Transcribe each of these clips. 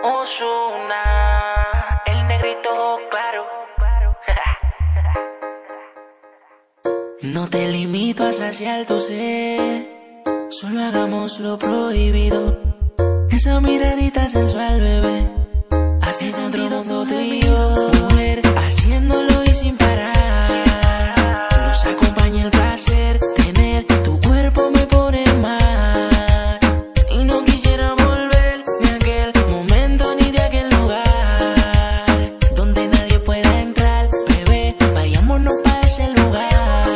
Ozuna, el negrito claro. No te limito a saciar tu sed, solo hagamos lo prohibido. Esa miradita sensual, bebé, hace sentido todo tú y yo, mujer, haciéndolo y sin parar. Nos acompaña el placer, tener tu cuerpo me pone mal. Y no quisiera volver ni a aquel momento ni de aquel lugar donde nadie pueda entrar, bebé, vayámonos para ese lugar.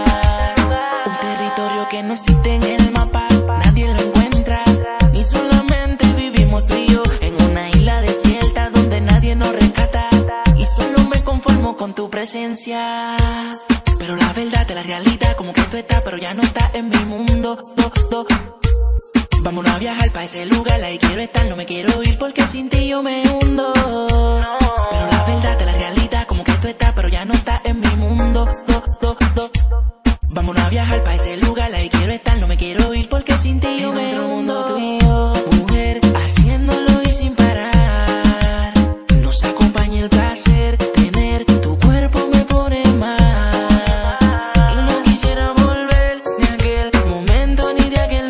Un territorio que no existe en el mapa, nadie lo encuentra, ni solamente vivimos tú y yo en una isla desierta donde nadie nos rescata. Y solo me conformo con tu presencia, pero la verdad de la realidad, como que tú estás, pero ya no estás en mi mundo. Vámonos a viajar para ese lugar, ahí quiero estar, no me quiero ir porque sin ti yo me hundo. Pero la verdad de la realidad, como que tú estás, pero ya no estás en mi mundo. Vámonos a viajar para ese lugar, ahí quiero estar, no me quiero ir porque sin ti yo me hundo. En otro mundo tú y yo, mujer, haciéndolo y sin parar. Nos acompaña el placer, tener tu cuerpo me pone mal. Y no quisiera volver ni a aquel momento ni de aquel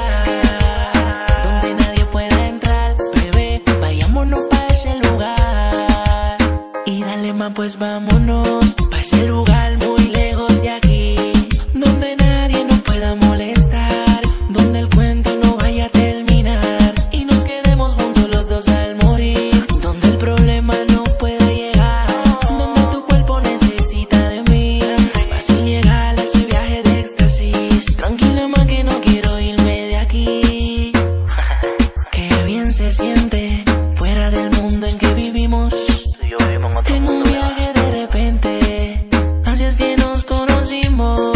lugar donde nadie pueda entrar, bebé, vayámonos para ese lugar. Y dale más, pues vámonos para ese lugar muy lejos de aquí, donde nadie nos pueda molestar, donde el cuento no vaya a terminar y nos quedemos juntos los dos al morir, donde el problema no pueda llegar, donde tu cuerpo necesita de mí, fácil llegar a ese viaje de éxtasis. Tranquila más que no quiero irme de aquí. Qué bien se siente fuera del mundo en que vivimos, Tú y yo vivimos en otro en un mundo, viaje de repente, así es que nos conocimos.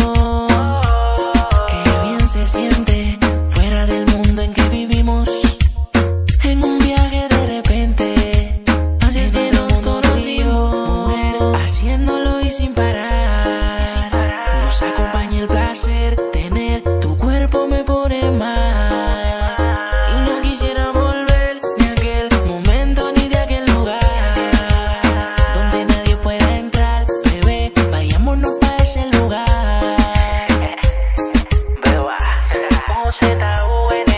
Qué bien se siente fuera del mundo en que vivimos, en un viaje de repente, así es que nos conocimos, mujer, haciéndolo y sin parar. Nos acompaña el placer, tener tu cuerpo me pone mal. Y no quisiera volver ni a aquel momento ni de aquel lugar donde nadie pueda entrar, bebé, vayámonos para ese lugar. Beba, Ozuna.